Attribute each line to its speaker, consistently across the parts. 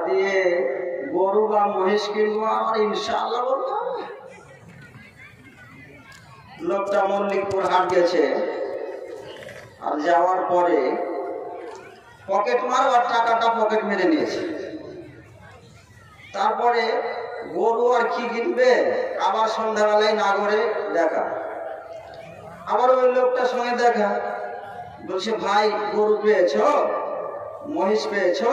Speaker 1: দিয়ে গরু বা মহিষ কিনবো, আমার ইনশাআল্লাহ বলতে হবে। লোকটা মল্লিকপুর হাট গেছে, আর যাওয়ার পরে পকেট মার আর টাকাটা পকেট মেরে নিয়েছে। তারপরে গরু আর কি কিনবে, আবার সন্ধ্যাবেলায় নাগরে দেখা, আবার ওই লোকটার সঙ্গে দেখা। বলছে, ভাই গরু পেয়েছ, মহিষ পেয়েছ?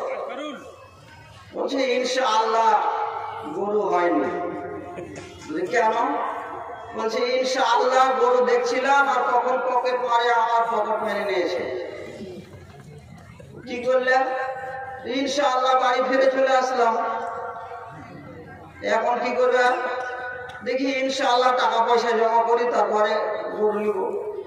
Speaker 1: বলছে, ইনশাআল্লাহ গরু হয়নি। কেন? বলছে, ইনশাআল্লাহ গরু দেখছিলাম আর তখন পকেট মারে আমার পকেট মেরে নিয়েছে। কি করলেন? ইনশাআল্লাহ বাড়ি ফিরে চলে আসলাম। এখন কি করবেন? দেখি ইনশাআল্লাহ টাকা পয়সা জমা করি, তারপরে গরু নিব।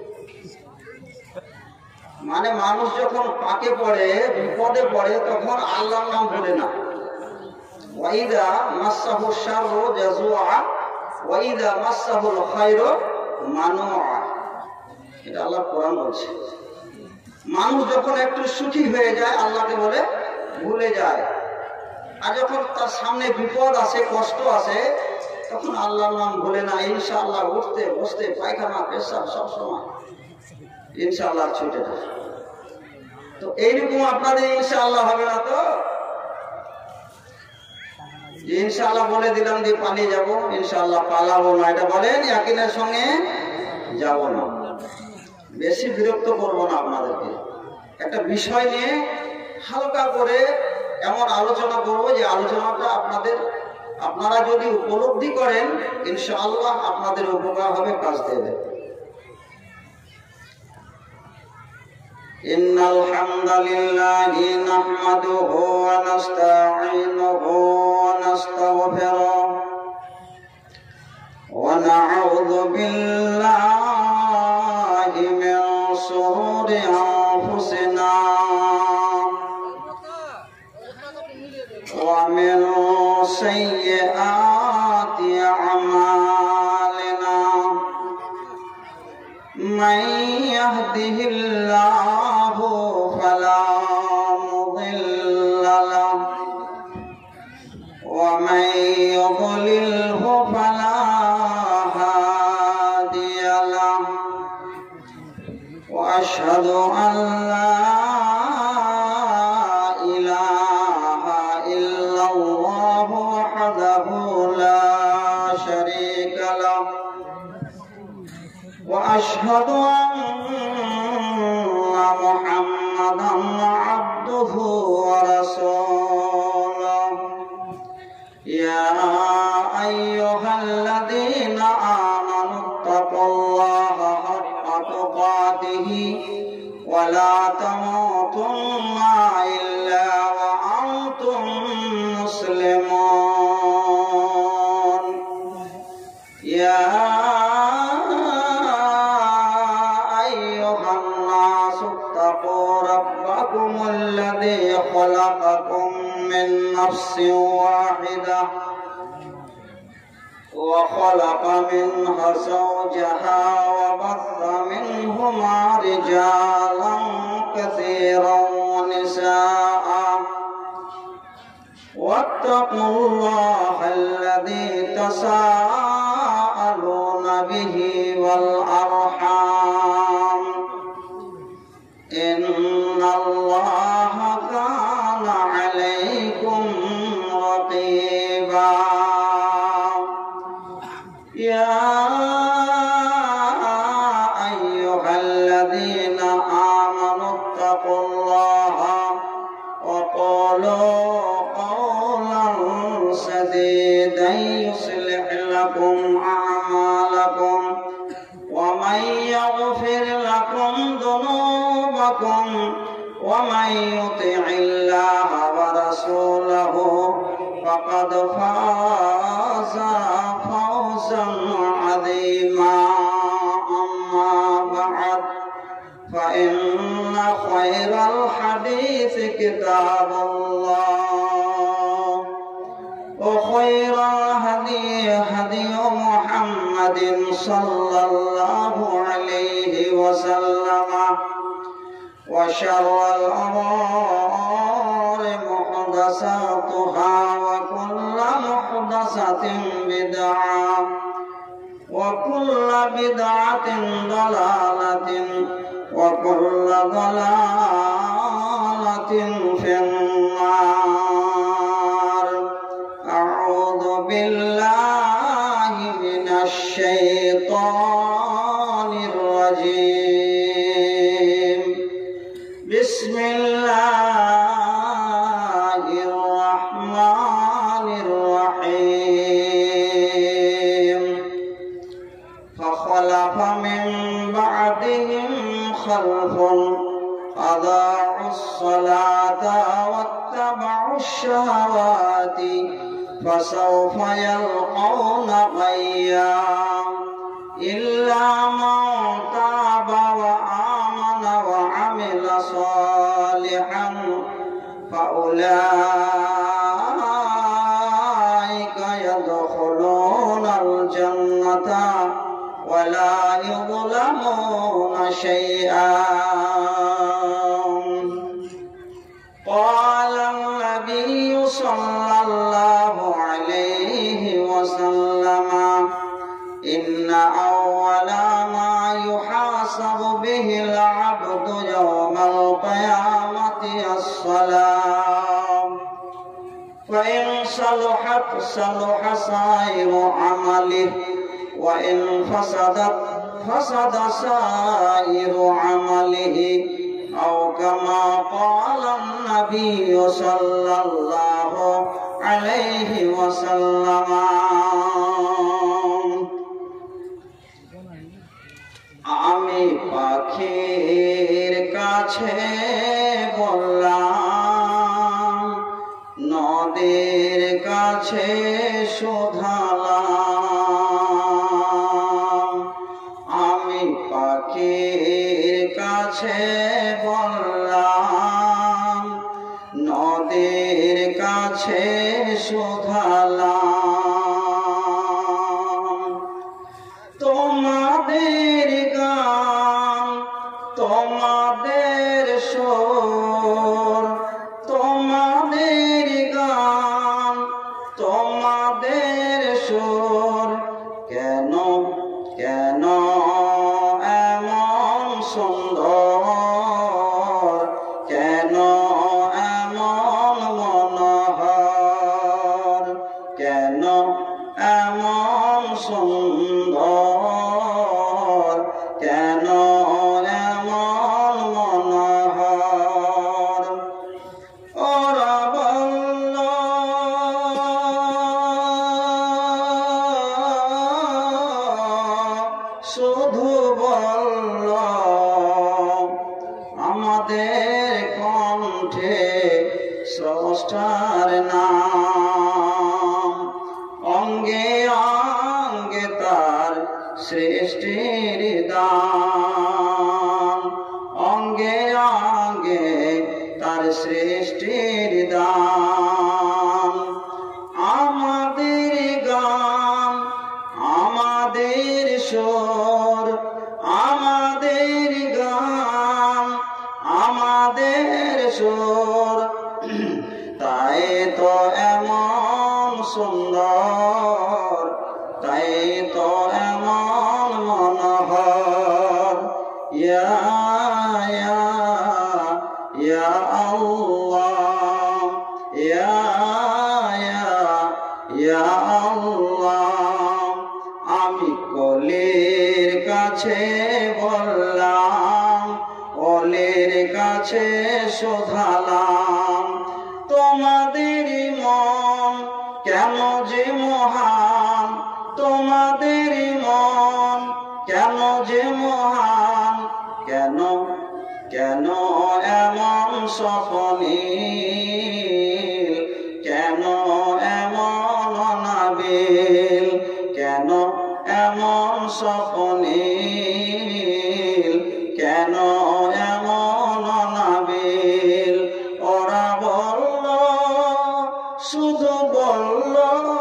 Speaker 1: মানে মানুষ যখন পাকে পড়ে, বিপদে পড়ে, তখন আল্লাহর নাম বলে না। ওয়াইদা মাসাহু শাররু জাজুআ ওয়াইদা মাসাহুল খায়রু মানুআ। এটা আল্লাহ কোরআন বলছে। মানুষ যখন একটু সুখী হয়ে যায়, আল্লাহকে বলে ভুলে যায়। আর যখন তার সামনে বিপদ আসে, কষ্ট আসে, তখন আল্লাহর নাম ভুলে না। ইনশাআল্লাহ উঠতে বসতে, পায়খানা পেশাব সবসময় ইনশাআল্লাহ ছুটে যায়। তো এইরকম আপনাদের ইনশাআল্লাহ হবে না তো? ইনশাআল্লাহ বলে দিলাম যে পালিয়ে যাবো, ইনশাআল্লাহ পালাবো না, এটা বলেন ইয়াকিনের সঙ্গে যাব না। বেশি বিরক্ত করবো না আপনাদেরকে। একটা বিষয় নিয়ে হালকা করে এমন আলোচনা করবো যে আলোচনাটা আপনারা যদি উপলব্ধি করেন, ইনশাআল্লাহ আপনাদের উপকার হবে, কাজ দেবে। ইন্নাল হামদালিল্লাহি নাহমাদুহু ওয়া নাস্তাঈনুহু ওয়া নাস্তাগফিরুহু ওয়া নাউযু বিল্লাহি মিন শুরুরি আনফুসিনা ওয়া মিন সাইয়্যাতি আমালিনা। মান ইয়াহদিহিল্লাহু ফালা মুদিল্লা লাহু ওয়া মান ইউদ্লিলহু ফালা হাদিয়া লাহু। ওয়া আশহাদু আন লা ইলাহা ইল্লাল্লাহু ওয়াহদাহু লা শারীকা লাহু ওয়া আশহাদু আন্না মুহাম্মাদান আবদুহু ওয়া রাসূলুহু। ইয়া আইয়ুহাল্লাযীনা আমানুত্তাকুল্লাহা হাক্কা তুকাতিহি ওয়া লা তামুতুন্না ইল্লা ওয়া আনতুম মুসলিমুন। ইয়া ربكم الذي خلقكم من نفس واحدة وخلق منها زوجها وبث منهما رجالا كثيرا ونساء واتقوا الله الذي تساءلون به والأرحام إن الله كان عليكم رقيبا. يا أيها الذين آمنوا اتقوا الله وقولوا قولا سديدا يصلح لكم أعمالكم ومن يغفر لكم ذنوبكم ومن يطع الله ورسوله فقد فاز فوزا عظيما. أما بعد فإن خير الحديث كتاب الله وخير الهدي هدي محمد صلى الله عليه وسلم وشر الأمور محدثاتها محدثاتها وكل محدثة بدعة وكل بدعة ضلالة وكل ضلالة في النار. أعوذ بالله من الشيطان الرجيم. بسم الله الرحمن الرحيم. فخلف من بعدهم خلف أضاعوا الصلاة واتبعوا الشهوات فسوف يلقون غيا إلا من تاب وآمن وعمل صالحا فأولئك يدخلون الجنة ولا يظلمون شيئا. قال النبي صلى الله عليه وسلم إن أول ما يحاسب به العبد يوم القيامة الصلاة فإن صلحت صلح سائر عمله وإن فسدت فسد سائر عمله أو كما قال النبي صلى الله عليه وسلم. আমি পাখির কাছে বললাম নদীর কাছে শোধালাম। আমি পাখির কাছে বললাম নদীর কাছে শোধালাম। তোমাদের গান তোমাদের সুর তোমাদের গান তোমাদের সুর কেন কেন এমন সুন্দর কেন এমন মনোহর কেন এমন সুন্দর কেন এমন মনোহর। ওরা বলল শুধু বলল আমাদের কণ্ঠে স্রষ্টার নাম অঙ্গে অঙ্গে তার সৃষ্টির দান অঙ্গে অঙ্গে তার সৃষ্টির দান। আমাদের গান আমাদের সুর আমাদের গান আমাদের সুর তাই তো এমন সুন্দর তাই তো এমন মনোহর। ইয়া ইয়া ইয়া আল্লাহ ইয়া ইয়া ইয়া আল্লাহ। আমি কলির কাছে বললাম অলির কাছে শোধালাম তোমাদের মন কেন যে মহান তোমাদের মন কেন যে মহান কেন কেন এমন সফনীল কেন এমন অনাবিল কেন এমন সফনীল কেন এমন অনাবিল। ওরা বলল শুধু বলল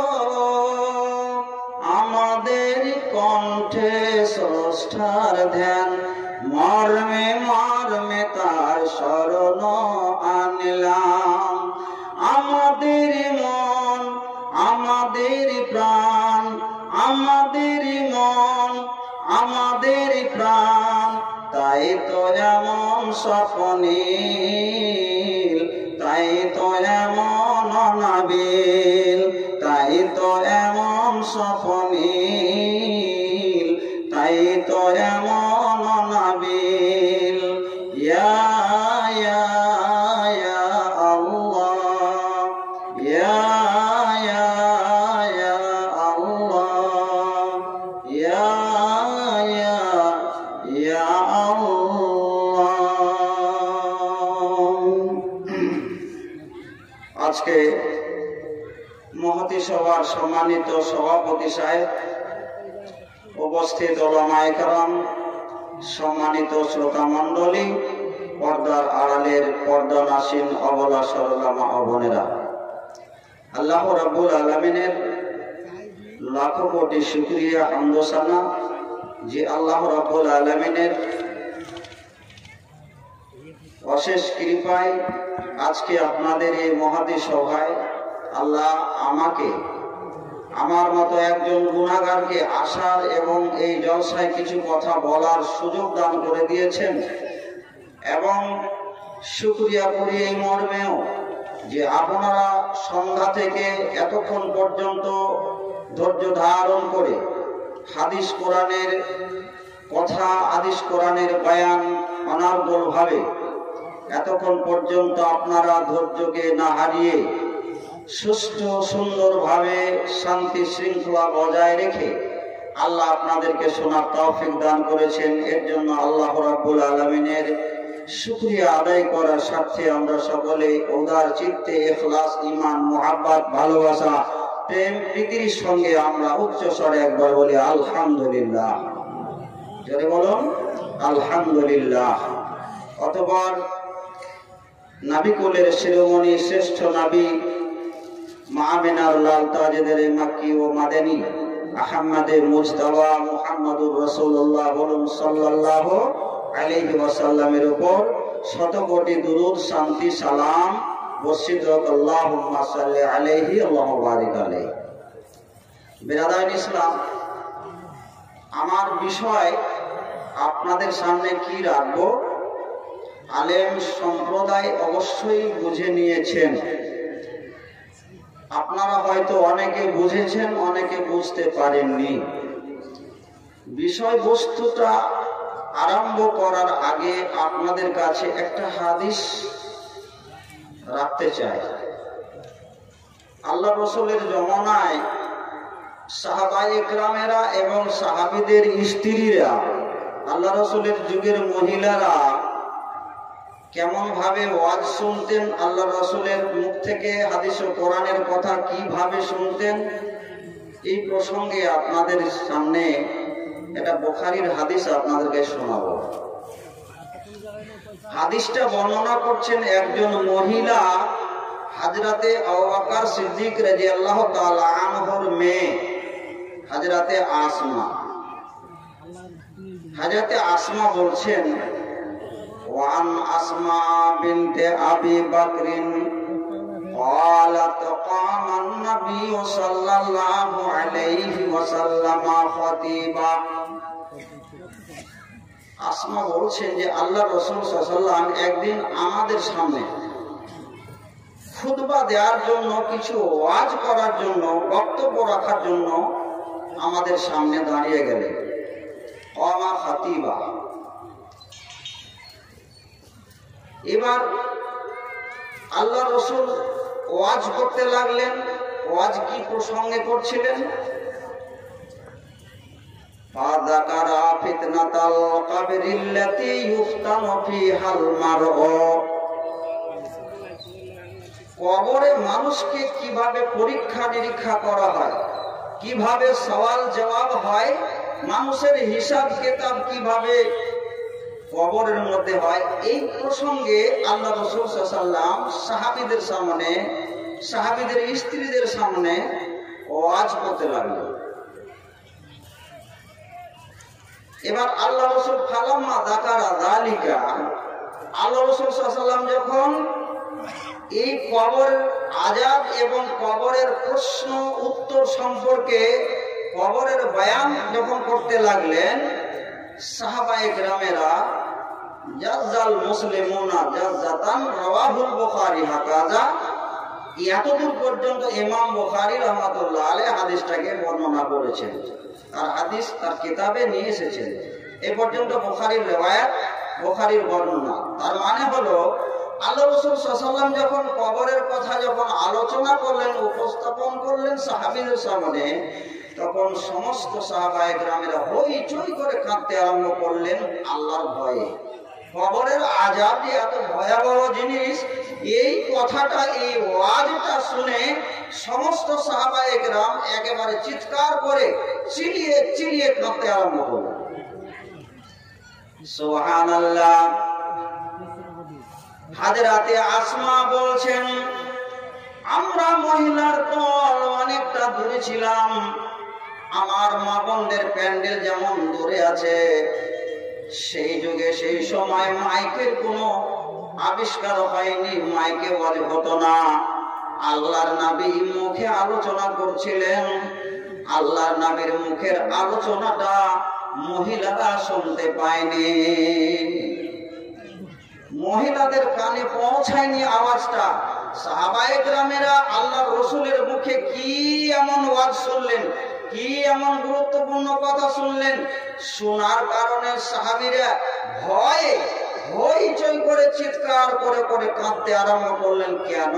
Speaker 1: আমাদের কণ্ঠে স্রষ্টার ধ্যান মর্মে মর্মে তার শরণ আনলাম। আমার আমাদের মন, আমাদের প্রাণ, আমাদের মন, আমাদের প্রাণ, তাই তো এমন স্বপ্নীল, তাই তো এমন অনাবিল, তাই তো এমন স্বপ্নীল, তাই তো এমন অনাবিল। ইয়া ইয়া ইয়া আল্লাহ, ইয়া ইয়া ইয়া আল্লাহ, ইয়া ইয়া ইয়া আল্লাহ। আজকে মহতী সভার সম্মানিত সভাপতি সাহেব, উপস্থিত ওলামায়ে কেরাম, সম্মানিত শ্রোতা মণ্ডলী, পর্দার আড়ালের পর্দানাসীন অবলা সরলা মা ও বোনেরা, আল্লাহ রাব্বুল আলামিনের লাখো কোটি শুকরিয়া হামদোসানা যে আল্লাহ রাব্বুল আলামিনের অশেষ কৃপায় আজকে আপনাদের এই মহাদি সভায় আল্লাহ আমাকে, আমার মতো একজন গুনাহগারকে আসার এবং এই জলসায় কিছু কথা বলার সুযোগ দান করে দিয়েছেন। এবং শুকরিয়া করি এই মর্মেও যে আপনারা সন্ধ্যা থেকে এতক্ষণ পর্যন্ত ধৈর্য ধারণ করে হাদিস কোরআনের কথা, হাদিস কোরআনের বয়ান অনর্গল ভাবে এতক্ষণ পর্যন্ত আপনারা ধৈর্যকে না হারিয়ে সুষ্ঠু সুন্দরভাবে শান্তি শৃঙ্খলা বজায় রেখে আল্লাহ আপনাদেরকে শোনার তৌফিক দান করেছেন। এর জন্য আল্লাহ রাব্বুল আলামিনের শুকরিয়া আদায় করার স্বার্থে আমরা সকলে উদার চিত্তে ইখলাস, ঈমান, মুহাব্বত, ভালোবাসা, প্রেম প্রীতির সঙ্গে আমরা উচ্চ স্বরে একবার বলি আলহামদুলিল্লাহ। জোরে বলুন আলহামদুলিল্লাহ। অতঃপর নবী কুলের শিরোমণি শ্রেষ্ঠ নবী মামিনার লাল তাজেদের মাক্কি ও মাদানী আহমদে মুজতবা মুহাম্মদুর রাসূলুল্লাহ বলুন সাল্লাল্লাহু আলাইহি ওয়াসাল্লামের উপর শত কোটি দুরূদ, শান্তি, সালাম বর্ষিত হোক। আল্লাহুম্মা সাল্লি আলাইহি আল্লাহুম্মা বারিক আলাইহি। বিরাদার ইসলাম, আমার বিষয় আপনাদের সামনে কি রাখবো আলেম সম্প্রদায় অবশ্যই বুঝে নিয়েছেন। আপনারা হয়তো অনেকে বুঝেছেন, অনেকে বুঝতে পারেননি। বিষয়বস্তুটা আরম্ভ করার আগে আপনাদের কাছে একটা হাদিস রাখতে চাই। আল্লাহ রাসূলের জমানায় সাহাবায়ে কেরামেরা এবং সাহাবীদের স্ত্রীরা, আল্লাহ রাসূলের যুগের মহিলারা কেমন ভাবে ওয়াজ শুনতেন, আল্লাহ রাসূলের মুখ থেকে হাদিস ও কোরআনের কথা কিভাবে শুনতেন, এই প্রসঙ্গে আপনাদের সামনে এটা বুখারীর হাদিস আপনাদেরকে শোনাবো। হাদিসটা বর্ণনা করছেন একজন মহিলা, হযরতে আবু বকর সিদ্দিক রাদিয়াল্লাহু তাআলা আনহুর মেয়ে হযরতে আসমা। হযরতে আসমা বলছেন, ওয়ান আসমা বিনতে আবি বকরিন قالت قام النبي صلى الله عليه وسلم خطيبا। আসমা বলছেন যে আল্লাহ রাসূল সাল্লাল্লাহু আলাইহি ওয়াসাল্লাম একদিন আমাদের সামনে খুতবা দেওয়ার জন্য, কিছু ওয়াজ করার জন্য, বক্তব্য রাখার জন্য আমাদের সামনে দাঁড়িয়ে গেলেন। কামা খাতিবা। এবার আল্লাহ রাসূল ওয়াজ করতে লাগলেন। ওয়াজ কি প্রসঙ্গে করছিলেন? ফাযাকারা ফিতনাতাল কবরিল্লাতী ইফতানু ফীহাল মারউ। কবরে মানুষকে কিভাবে পরীক্ষা নিরীক্ষা করা হয়, কিভাবে সওয়াল জবাব হয়, মানুষের হিসাব কিতাব কিভাবে কবরের মধ্যে হয়, এই প্রসঙ্গে আল্লাহ রাসূল সাল্লাল্লাহু আলাইহি ওয়াসাল্লাম সাহাবীদের সামনে, সাহাবীদের স্ত্রীদের সামনে ওয়াজ করতে লাগলেন। এবার আল্লাহ রাসূল ফালাম্মা যাকারা যালিকা, আল্লাহ রাসূল সাল্লাল্লাহু আলাইহি ওয়াসাল্লাম যখন এই কবর আযাব এবং কবরের প্রশ্ন উত্তর সম্পর্কে কবরের বয়ান যখন করতে লাগলেন, সাহাবায়ে কেরামেরা জাজ্জাল মুসলিমুনা জাজ্জাতান রাওয়াহুল বুখারী হাকাজা, এতদূর পর্যন্ত ইমাম বুখারী রাহমাতুল্লাহ আলাইহি হাদিসটাকে বর্ণনা করেছেন, আর হাদিস তার কিতাবে নিয়ে এসেছেন। এই পর্যন্ত বুখারীর রিওয়ায়াত, বুখারীর বর্ণনা। তার মানে হলো আল্লাহ রাসূল সাল্লাল্লাহু আলাইহি ওয়াসাল্লাম যখন কবরের কথা যখন আলোচনা করলেন, উপস্থাপন করলেন সাহাবীদের সামনে, তখন সমস্ত সাহাবায়ে কেরামেরা হইচই করে কাঁদতে আরম্ভ করলেন আল্লাহর ভয়ে। কবরের আযাব যে এত ভয়াবহ জিনিস, এই কথাটা, এই ওয়াজটা শুনে সমস্ত সাহাবায়ে কেরাম একেবারে চিৎকার করে চিল্লিয়ে চিল্লিয়ে কাঁদতে আরম্ভ করলেন। সুবহানাল্লাহ। হযরতে আসমা বলছেন, আমরা মহিলার দল অনেকটা দূরে ছিলাম, আমার মা বোনদের প্যান্ডেল যেমন দূরে আছে, সেই যুগে সেই সময় মাইকের কোনো আবিষ্কার হয়নি, মাইকে ওয়াজ হতো না। আল্লাহর নবী মুখে আলোচনা করছিলেন, আল্লাহর নবীর মুখের আলোচনাটা মহিলারা শুনতে পায়নি, মহিলাদের কানে পৌঁছায়নি আওয়াজটা। সাহাবায়ে কেরামেরা আল্লাহর রাসূলের মুখে কি এমন ওয়াজ শুনলেন, কি এমন গুরুত্বপূর্ণ কথা শুনলেন, শোনার কারণে সাহাবীরা ভয়ে হইচই করে চিৎকার করে করে কাঁদতে আরম্ভ করলেন। কেন?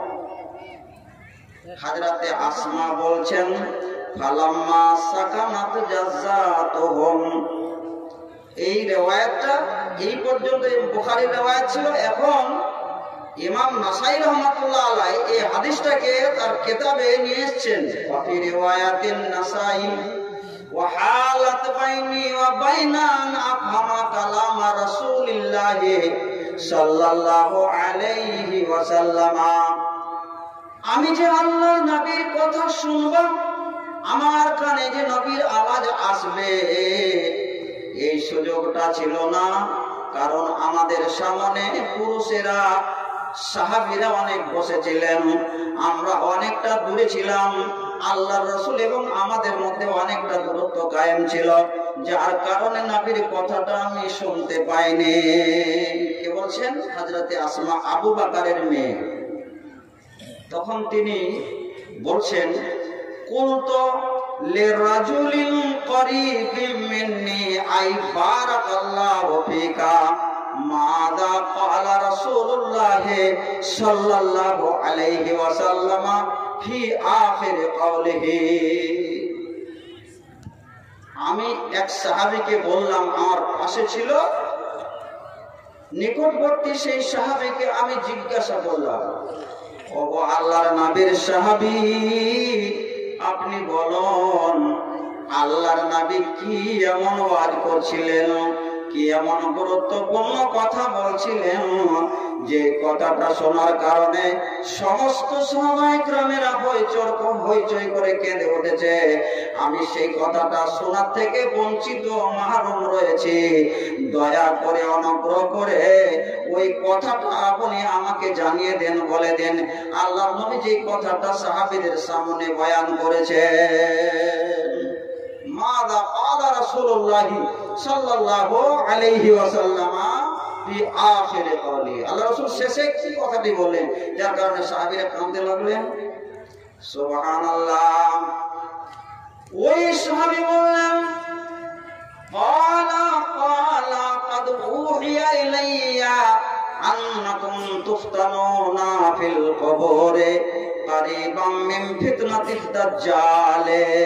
Speaker 1: হযরতে আসমা বলছেন, ফালাম্মা সাকানাত জাযাতুহুম। এই রিওয়ায়াতটা এই পর্যন্ত বুখারীর রিওয়ায়াত ছিল। এখন ইমাম নাসাই রাহমাতুল্লাহ আলাইহি এই হাদিসটাকে তার কিতাবে নিয়ে এসেছেন। ফি রিওয়ায়াতিন নাসাই ওয়া হালাত বাইনি ওয়া বাইনা আন আফহামা কালাম রাসূলিল্লাহ সাল্লাল্লাহু আলাইহি ওয়াসাল্লাম। আমি যে আল্লাহর নবীর কথা শুনব, আমার কানে যে নবীর আওয়াজ আসবে, এই সুযোগটা ছিল না। কারণ আমাদের সামনে পুরুষেরা, সাহাবীরা অনেক বসেছিলেন, আমরা অনেকটা দূরে ছিলাম, আল্লাহর রাসূল এবং আমাদের মধ্যে অনেকটা দূরত্ব কায়েম ছিল, যার কারণে নবীর কথাটা আমি শুনতে পাইনি। কে বলছেন? হযরতে আসমা, আবু বকরের মেয়ে। তখন তিনি বলছেন, কুলতু লিরাজুলিন করিবিন মিন্নি আই বারাকাল্লাহু ফিকা মাযা ক্বালা রাসূলুল্লাহ সাল্লাল্লাহু আলাইহি ওয়াসাল্লাম ফি আখির কওলিহি। আমি এক সাহাবীকে বললাম, আমার পাশে ছিল, নিকটবর্তী সেই সাহাবীকে আমি জিজ্ঞাসা করলাম, ওগো আল্লাহর নবীর সাহাবী, আপনি বলুন আল্লাহর নবী কি এমন ওয়াজ করছিলেন, কি এমন গুরুত্বপূর্ণ কথা বলছিলেন, যে কথাটা শোনার কারণে সমস্ত সাহাবায়ে কেরামেরা হইচই করে কেঁদে উঠেছে। আমি সেই কথাটা শোনার থেকে বঞ্চিত, মাহরুম রয়েছি। দয়া করে, অনুগ্রহ করে ওই কথাটা আপনি আমাকে জানিয়ে দেন, বলে দেন আল্লাহর নবী যে কথাটা সাহাবীদের সামনে বয়ান করেছে। মাযা ক্বালা রাসূলুল্লাহ সাল্লাল্লাহু আলাইহি ওয়াসাল্লাম ফি আখির কওলি। আল্লাহর রাসূল শেষে কি কথাটি বললেন, যার কারণে সাহাবীরা কাঁদতে লাগলেন। সুবহানাল্লাহ। ওই সাহাবী বললেন, ক্বালা ক্বাদ উহিয়া ইলাইয়া আন্নাকুম তুফতানুনা ফিল কবরে কারিবাম মিন ফিতনাতিদ দাজ্জাল।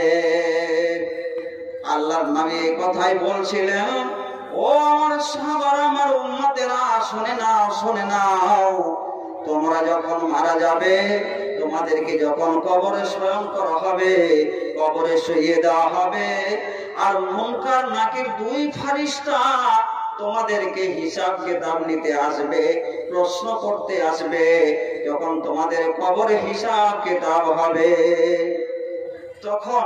Speaker 1: আল্লাহর নবী এই কথাই বলছিলেন, ও আমার সাহাবারা, আমার উম্মতেরা, শুনে নাও, শুনে নাও, তোমরা যখন মারা যাবে, তোমাদেরকে যখন কবরে শয়ন করা হবে, কবরে শুইয়ে দেওয়া হবে, আর মুনকার নাকির দুই ফেরেশতা তোমাদেরকে হিসাব কিতাব নিতে আসবে, প্রশ্ন করতে আসবে। যখন তোমাদের কবরে হিসাব কিতাব হবে, তখন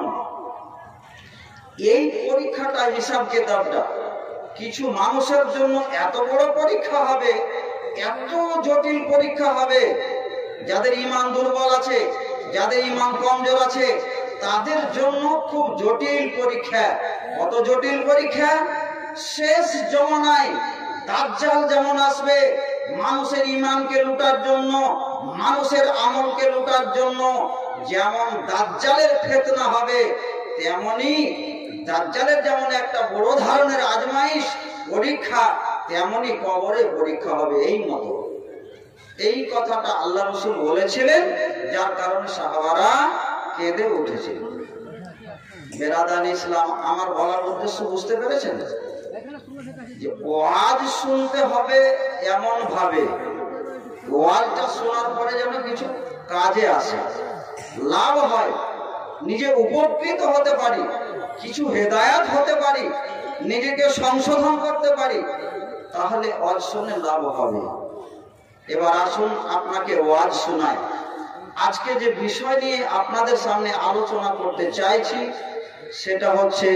Speaker 1: এই পরীক্ষাটা, হিসাব কিতাবটা কিছু মানুষের জন্য এত বড় পরীক্ষা হবে, এত জটিল পরীক্ষা হবে, যাদের ঈমান দুর্বল আছে, যাদের ঈমান কমজোর আছে, তাদের জন্য খুব জটিল পরীক্ষা। কত জটিল পরীক্ষা! শেষ জমানায় দাজ্জাল যেমন আসবে মানুষের ঈমানকে লুটার জন্য, মানুষের আমলকে লুটার জন্য, যেমন দাজ্জালের ফিতনা হবে, তেমনি দাজ্জালের যেমন একটা বড় ধরনের আজমাইশ পরীক্ষা, তেমনি কবরে পরীক্ষা হবে। এই মতো এই কথাটা আল্লাহ রাসূল বলেছিলেন, যার কারণে সাহাবারা কেঁদে উঠেছিল। বেরাদান ইসলাম, আমার বলার উদ্দেশ্য বুঝতে পেরেছেন? যে ওয়াজ শুনতে হবে এমন ভাবে, ওয়াজটা শোনার পরে যেন কিছু কাজে আসে, লাভ হয়, নিজে উপকৃত হতে পারি, কিছু হেদায়াত হতে পারি, নিজেকে সংশোধন করতে পারি, তাহলে ওয়াজ শুনে লাভ হবে। এবার আসুন আপনাকে ওয়াজ শোনায়। আজকে যে বিষয় নিয়ে আপনাদের সামনে আলোচনা করতে চাইছি সেটা হচ্ছে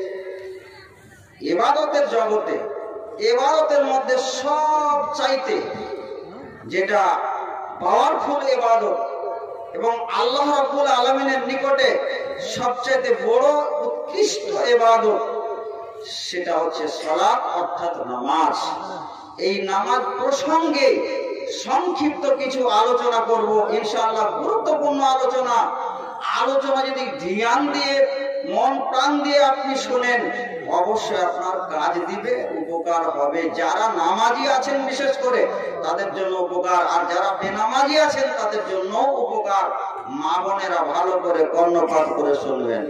Speaker 1: ইবাদতের জগতে, ইবাদতের মধ্যে সব চাইতে যেটা পাওয়ারফুল ইবাদত এবং আল্লাহ রাব্বুল আলামিনের নিকটে সবচেয়ে বড় উৎকৃষ্ট ইবাদত, সেটা হচ্ছে সালাত অর্থাৎ নামাজ। এই নামাজ প্রসঙ্গে সংক্ষিপ্ত কিছু আলোচনা করব ইনশাআল্লাহ। গুরুত্বপূর্ণ আলোচনা। আলোচনা যদি ধ্যান দিয়ে মন প্রাণ দিয়ে আপনি শুনেন, অবশ্যই আপনার কাজ দিবে, উপকার হবে। যারা নামাজি আছেন বিশেষ করে তাদের জন্য উপকার, আর যারা বেনামাজি আছেন তাদের জন্য উপকার। মা বোনেরা ভালো করে কর্ণপাত করে শুনবেন।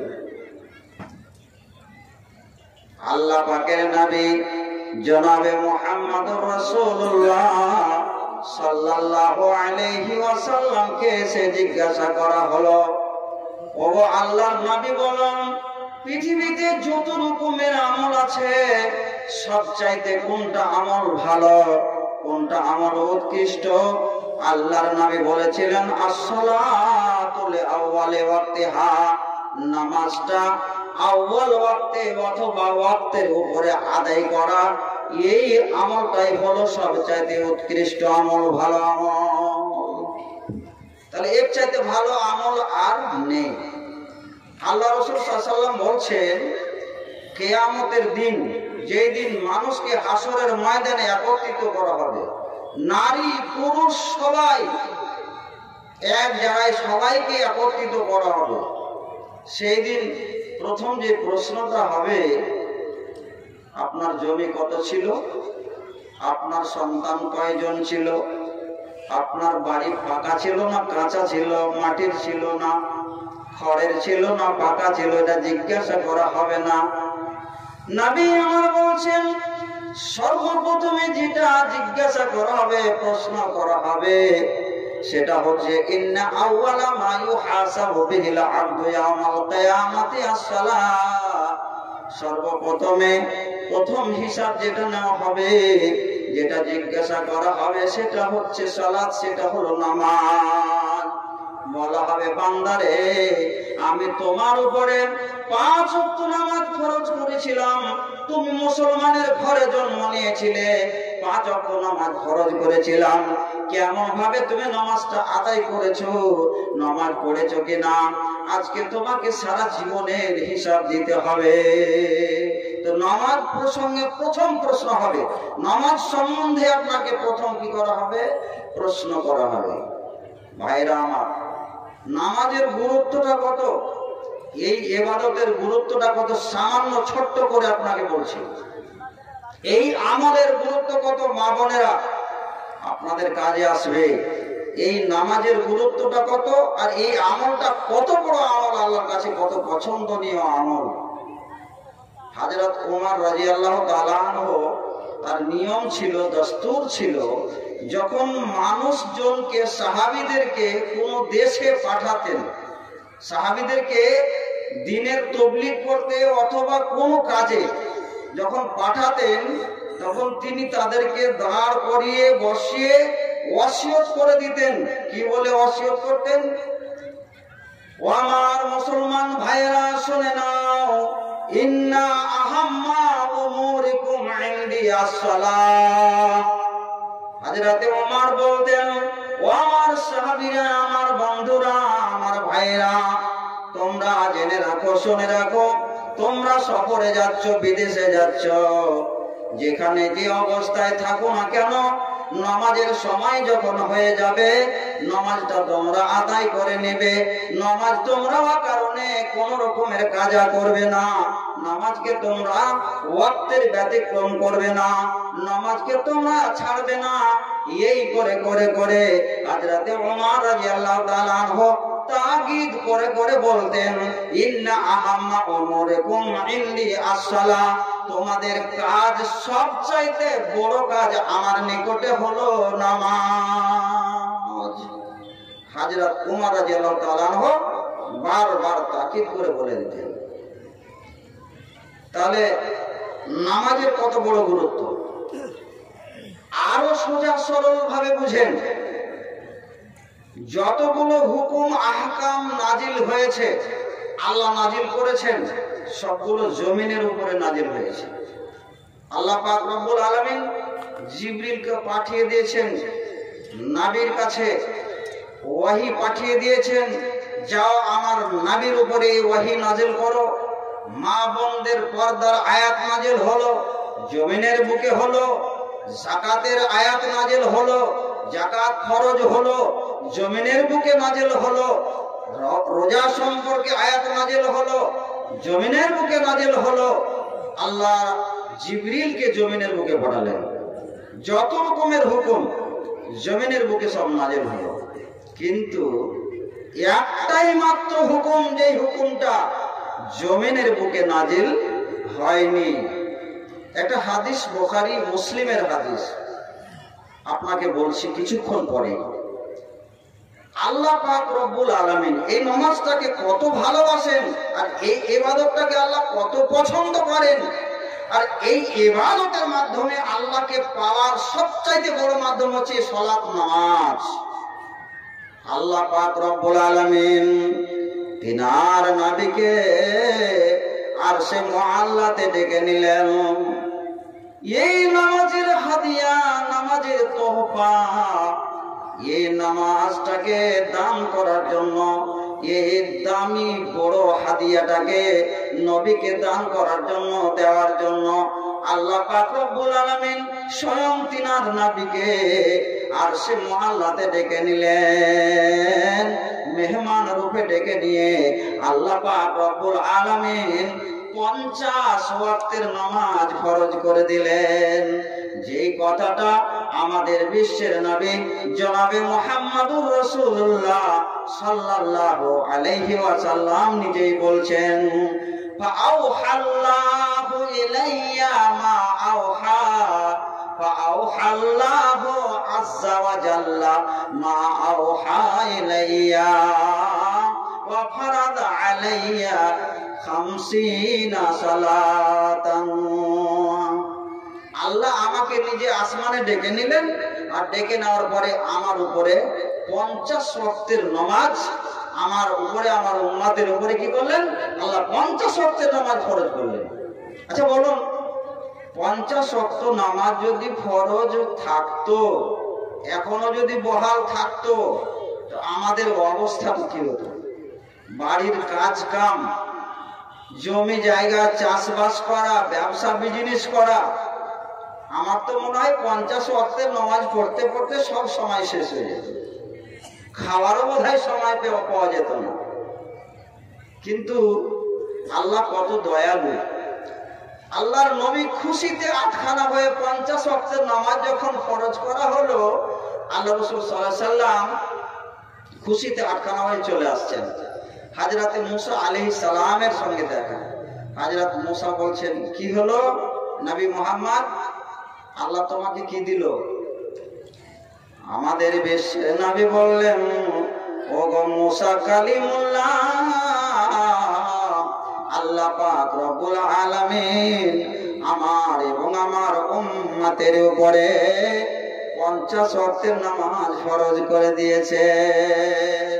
Speaker 1: আল্লাহ পাকের নবী জনাবে মুহাম্মদুর রাসূলুল্লাহ সাল্লাল্লাহু আলাইহি ওয়াসাল্লামকে এসে জিজ্ঞাসা করা হলো, ও আল্লাহর নবী বলেন, পৃথিবীতে যত রকমের আমল আছে সবচাইতে কোনটা আমল ভালো, কোনটা আমল উৎকৃষ্ট? আল্লাহর নবী বলেছিলেন, আসসালাতু লিআউয়ালি ওয়াক্তিহা, নামাজটা আউয়াল ওয়াক্তে অথবা ওয়াক্তের উপরে আদায় করা, এই আমলটাই হলো সবচাইতে উৎকৃষ্ট আমল, ভালো আমল। তাহলে এর চাইতে ভালো আমল আর নেই। আল্লাহ রাসূল সাল্লাল্লাহু আলাইহি ওয়াসাল্লাম বলছেন, কিয়ামতের দিন, যেই দিন মানুষকে হাসরের ময়দানে একত্রিত করা হবে, নারী পুরুষ সবাই এক জায়গায়, সবাইকে একত্রিত করা হবে, সেই দিন প্রথম যে প্রশ্নটা হবে, আপনার জমি কত ছিল, আপনার সন্তান কয়জন ছিল, আপনার বাড়ি পাকা ছিল না কাঁচা ছিল, মাটির ছিল না খড়ের ছিল না পাকা ছিল, এটা জিজ্ঞাসা করা হবে না। নবী আমার বলছেন, সর্বপ্রথমে যেটা জিজ্ঞাসা করা হবে, প্রশ্ন করা হবে, সেটা হচ্ছে ইন্না আউয়ালা মা ইউহাসাবু বিহিল আবদু ইয়াউমাল কিয়ামাতি আস-সালাহ। সর্বপ্রথমে প্রথম হিসাব যেটা নেওয়া হবে, যেটা জিজ্ঞাসা করা হবে, সেটা হচ্ছে সালাত, সেটা হলো নামাজ। বলা হবে, বান্দারে, আমি তোমার উপরে 5 ওয়াক্ত নামাজ ফরজ করেছিলাম, তুমি মুসলমানের ঘরে জন্ম নিয়েছিলে, 5 ওয়াক্ত নামাজ ফরজ করেছিলাম, কেমন ভাবে তুমি নামাজটা আদায় করেছো, নামাজ পড়েছো কিনা, আজকে তোমাকে সারা জীবনের হিসাব দিতে হবে। তো নামাজ প্রসঙ্গে প্রথম প্রশ্ন হবে, নামাজ সম্বন্ধে আপনাকে প্রথম কি করা হবে? প্রশ্ন করা হবে। ভাইরা আমার, নামাজের গুরুত্বটা কত, এই ইবাদতের গুরুত্বটা কত, সামান্য ছোট্ট করে আপনাকে বলছি। এই আমলের গুরুত্ব কত, মা বোনেরা আপনাদের কাজে আসবে। এই নামাজের গুরুত্বটা কত, আর এই আমলটা কত বড় আমল, আল্লাহর কাছে কত পছন্দনীয় আমল। হযরত ওমর রাদিয়াল্লাহু তাআলা আনহু, তার নিয়ম ছিল, দস্তুর ছিল, যখন মানুষজনকে, সাহাবীদেরকে কোন দেশে পাঠাতেন, সাহাবীদেরকে দ্বীনের তাবলীগ করতে অথবা কোন কাজে যখন পাঠাতেন, তখন তিনি তাদেরকে দাঁড় করিয়ে বসিয়ে ওয়াসিয়ত করে দিতেন। কি বলে ওয়াসিয়ত করতেন? ও আমার মুসলমান ভাইয়েরা, শুনে নাও, ইন্না আহাম্মা উমুরিকুম ইনদি আস-সালাহ। আর হযরতে ওমর বলতেন, ও আমার সাহাবীরা, আমার বন্ধুরা, আমার ভাইরা, তোমরা জেনে রাখো, শুনে রাখো, তোমরা সফরে যাচ্ছ, বিদেশে যাচ্ছ, যেখানে যে অবস্থায় থাকো না কেন, নামাজের সময় যখন হয়ে যাবে নামাজটা তোমরা আদায় করে নেবে। নামাজ তোমরা কারণে কোন রকমের কাজা করবে না, নামাজকে তোমরা ওয়াক্তের ব্যতিক্রম করবে না, নামাজকে তোমরা ছাড়বে না। এই করে করে করে হযরতে ওমর রাদিয়াল্লাহু তাআলা আনহু তাগীদ করে করে বলতেন, ইন্না আহাম্মা উমুরিকুম ইনদি as-সালাহ, তোমাদের কাজ সবচাইতে বড় কাজ আমার নিকটে হলো নামাজ। হযরত ওমর রাদিয়াল্লাহু তাআলা আনহু বারবার তাকিদ করে বলে দিতেন। তাহলে নামাজের কত বড় গুরুত্ব, আরো সোজা সরল ভাবে বুঝেন। যতগুলো হুকুম আহকাম নাজিল হয়েছে, আল্লাহ নাজিল করেছেন, সবগুলো জমিনের উপরে নাজিল হয়েছে। আল্লাহ পাক রব্বুল আলামিন জিবরিলকে পাঠিয়ে দিয়েছেন নবীর কাছে, ওয়াহি পাঠিয়ে দিয়েছেন, যাও আমার নবীর উপরে ওয়াহি নাজিল করো। মা বোনদের পর্দার আয়াত নাজিল হলো, জমিনের বুকে হলো। যাকাতের আয়াত নাজিল হলো, যাকাত ফরজ হলো, জমিনের বুকে নাজিল হলো। রোজা সম্পর্কে আয়াত নাজিল হলো, জমিনের বুকে নাজিল হলো। আল্লাহ জিবরিলকে জমিনের বুকে পাঠালেন, যত রকমের হুকুম জমিনের বুকে সব নাজিল হলো। কিন্তু একটাই মাত্র হুকুম, যেই হুকুমটা জমিনের বুকে নাজিল হয়নি। একটা হাদিস, বুখারী মুসলিমের হাদিস, আপনাকে বলছি কিছুক্ষণ পরে। আল্লাহ পাক রব্বুল আলামিন এই নামাজটাকে কত ভালোবাসেন, আর এই ইবাদতটাকে আল্লাহ কত পছন্দ করেন, আর এই ইবাদতের মাধ্যমে আল্লাহকে পাওয়ার সবচাইতে বড় মাধ্যম হচ্ছে সালাত, নামাজ। আল্লাহ পাক রব্বুল আলামিন তিনার নবীকে আরশে মুআল্লাতে ডেকে নিলেন। এই নামাজের হাদিয়া, নামাজের তোহফা, এই নামাজটাকে দান করার জন্য, এই দামি বড় হাদিয়াটাকে নবীকে দান করার জন্য, দেওয়ার জন্য আল্লাহ পাক রব্বুল আলামিন স্বয়ং তিনার নবীকে আরশে মুআল্লাতে ডেকে নিলেন। মেহমান রূপে ডেকে নিয়ে আল্লাহ পাক রব্বুল আলামিন 50 ওয়াক্তের নামাজ ফরজ করে দিলেন। যেই কথাটা আমাদের বিশ্বের নবী জনাবে মুহাম্মদুর রাসূলুল্লাহ সাল্লাল্লাহু আলাইহি ওয়াসাল্লাম নিজেই বলছেন, ফাআউহাল্লাহু ইলাইয়া মা আওহা, ফাআউহাল্লাহু আযজা ওয়া জাল্লা মা আওহা ইলাইয়া ওয়া ফারাদা আলাইয়া 50 সালাতান। আল্লাহ আমাকে নিজে আসমানে ডেকে নিলেন, আর ডেকে নেওয়ার পরে আমার উপরে 50 ওয়াক্তের নামাজ, আমার উপরে, আমার উম্মতের উপরে কি করলেন? আল্লাহ 50 ওয়াক্তের নামাজ ফরজ করলেন। আচ্ছা বলুন, 50 ওয়াক্ত নামাজ যদি ফরজ থাকতো, এখনো যদি বহাল থাকতো, তো আমাদের অবস্থা কি হতো? বাড়ির কাজ কাম, জমি জায়গা চাষবাস করা, ব্যবসা বিজনেস করা, আমার তো মনে হয় 50 ওয়াক্তের নামাজ পড়তে পড়তে সব সময় শেষ হয়ে যেত, খাওয়ারও বোধহয় সময় পাওয়া যেত না। কিন্তু আল্লাহ কত দয়ালু, আল্লাহর নবী খুশিতে আটখানা হয়ে 50 ওয়াক্তের নামাজ যখন ফরজ করা হলো, আল্লাহ রাসূল সাল্লাল্লাহু আলাইহি সাল্লাম খুশিতে আটখানা হয়ে চলে আসছেন। হযরতে মুসা আলাইহিস সালামের সঙ্গে দেখা। হযরত মুসা বলছেন, কি হলো নবী মুহাম্মদ, আল্লাহ তোমাকে কি দিল? আমাদের বেশ নবী বললেন, ও গো মুসা কালিমুল্লাহ, আল্লাহ পাক রব্বুল আলামিন আমার এবং আমার উম্মতের উপরে 50 ওয়াক্তের নামাজ ফরজ করে দিয়েছেন।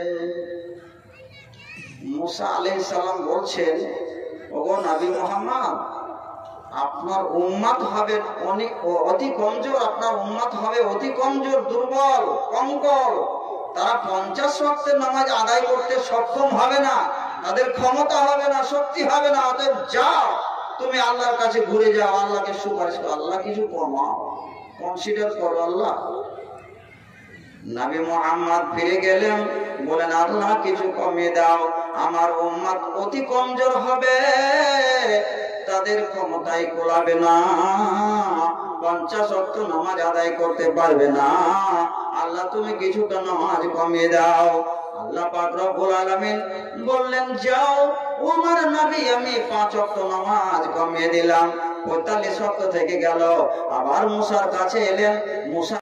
Speaker 1: মুসা আলাইহিস সালাম বলছেন, ওগো নবী মুহাম্মদ, আপনার উম্মত হবে অতি কমজোর, আপনার উম্মত হবে অতি কমজোর, দুর্বল, কঙ্কল। তারা 50 ওয়াক্তের নামাজ আদায় করতে সক্ষম হবে না, তাদের ক্ষমতা হবে না, শক্তি হবে না। অতএব যাও, তুমি আল্লাহর কাছে ঘুরে যাও, আল্লাহকে সুপারিশ করো, আল্লাহ কিছু কমাও, কনসিডার করো আল্লাহ। নবী মুহাম্মদ ফিরে গেলেন, বলেন আল্লাহ কিছু কমিয়ে দাও, আমার উম্মত অতি কমজোর হবে, তাদের ক্ষমতায় কোলাবে না, 50 ওয়াক্ত নামাজ আদায় করতে পারবে না। আল্লাহ তুমি কিছুটা নামাজ কমিয়ে দাও। আল্লাহ পাক রব্বুল আলামিন বললেন যাও ও আমার নবী, আমি 5 ওয়াক্ত নামাজ কমিয়ে দিলাম, 45 ওয়াক্ত থেকে গেল। আবার মুসার কাছে এলেন, মুসা